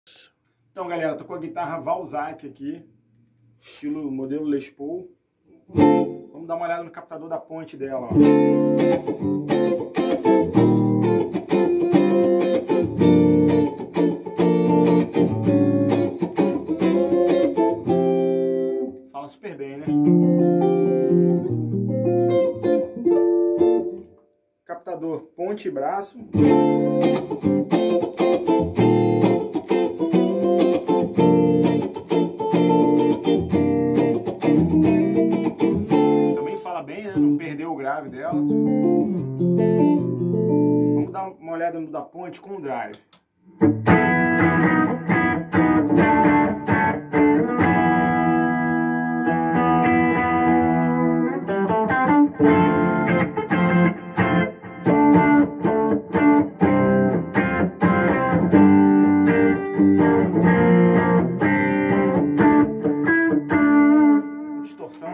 Então, galera, tô com a guitarra Valzac aqui, estilo modelo Les Paul. Vamos dar uma olhada no captador da ponte dela, ó. Fala super bem, né? Captador ponte e braço. Também fala bem, né? Não perdeu o grave dela. Vamos dar uma olhada no da ponte com o drive. Distorção.